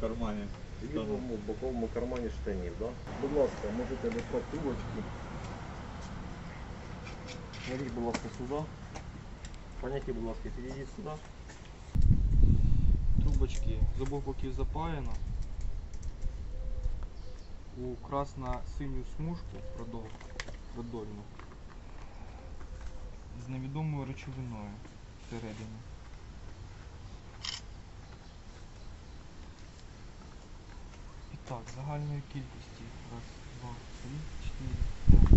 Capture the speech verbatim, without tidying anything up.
кармані. В лівому боковому кармані штанів, да? Будь ласка, можете достати трубочки. Навіть, будь ласка, сюди. Поняття, будь ласка, підійдіть сюди. Трубочки з обох боків запаяно у красно-синю смужку продол, продольну з невідомою речовиною всередині. І так, загальної кількості раз, два, три, чотири, п'ять.